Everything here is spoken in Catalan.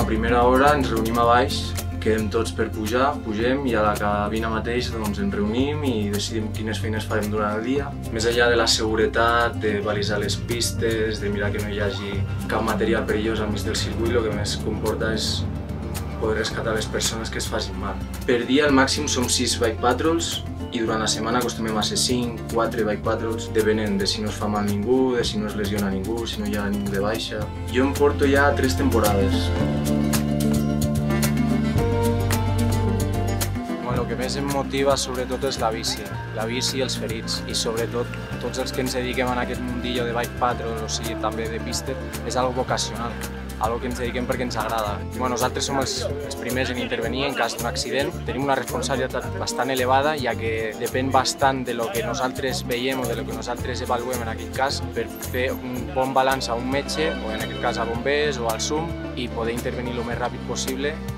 a primera hora ens reunim a baix, quedem tots per pujar, pugem i a la cabina mateix ens reunim i decidim quines feines farem durant el dia. Més enllà de la seguretat, de balisar les pistes, de mirar que no hi hagi cap material perillós al mig del circuit, el que més comporta és poder rescatar les persones que es facin mal. Per dia al màxim som 6 bike patrols i durant la setmana acostumem a ser 5, 4 bike patrols, depenent de si no es fa mal ningú, de si no es lesiona ningú, si no hi ha ningú de baixa. Jo em porto ja 3 temporades. El que més em motiva sobretot és la bici i els ferits i sobretot tots els que ens dediquem a aquest mundillo de bike patrol, o sigui també de pista, és algo vocacional, algo que ens dediquem perquè ens agrada. Nosaltres som els primers en intervenir en cas d'un accident, tenim una responsabilitat bastant elevada ja que depèn bastant de lo que nosaltres veiem o de lo que nosaltres avaluem en aquest cas per fer un bon balanç a un metge o en aquest cas a bombers o al SUM i poder intervenir el més ràpid possible